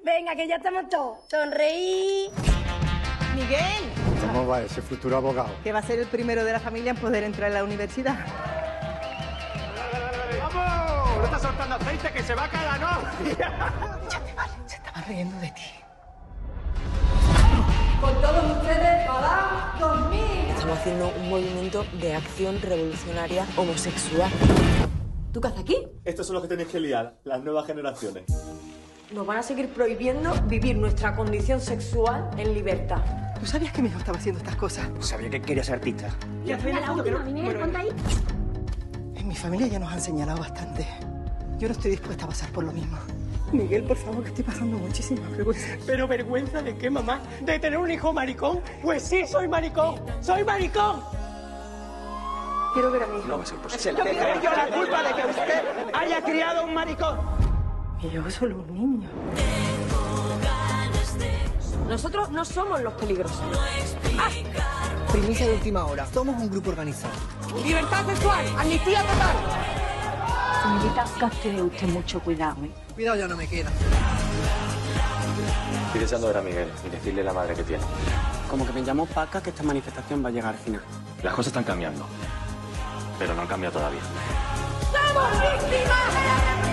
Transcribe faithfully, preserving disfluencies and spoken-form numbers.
Venga, que ya estamos todos. Sonreí. Miguel. ¿Cómo va ese futuro abogado? Que va a ser el primero de la familia en poder entrar a la universidad. ¡Vamos! ¡No estás soltando aceite que se va a caer la novia! Ya te vale, se estaban riendo de ti. Con todos ustedes, para dos mil. Estamos haciendo un movimiento de acción revolucionaria homosexual. ¿Tú qué haces aquí? Estos son los que tenéis que liar, las nuevas generaciones. Nos van a seguir prohibiendo vivir nuestra condición sexual en libertad. ¿Tú sabías que mi hijo estaba haciendo estas cosas? Sabía que quería ser artista. Y al final la última, mi Miguel, ponte ahí. En mi familia ya nos han señalado bastante. Yo no estoy dispuesta a pasar por lo mismo. Miguel, por favor, que estoy pasando muchísima vergüenza. ¿Pero vergüenza de qué, mamá? ¿De tener un hijo maricón? Pues sí, soy maricón. ¡Soy maricón! Quiero ver a mi hijo. No va a ser posible. ¿Tendré yo la culpa de que usted haya criado un maricón? Mi hijo es solo un niño. Nosotros no somos los peligrosos. Primicia de última hora. Somos un grupo organizado. ¡Libertad sexual! ¡Amnistía total! Señorita, gaste usted mucho cuidado, ¿eh? Cuidado, ya no me queda. Estoy deseando ver a Miguel y decirle la madre que tiene. Como que me llamo Paca que esta manifestación va a llegar al final. Las cosas están cambiando, pero no han cambiado todavía. ¡Somos víctimas de la revolución!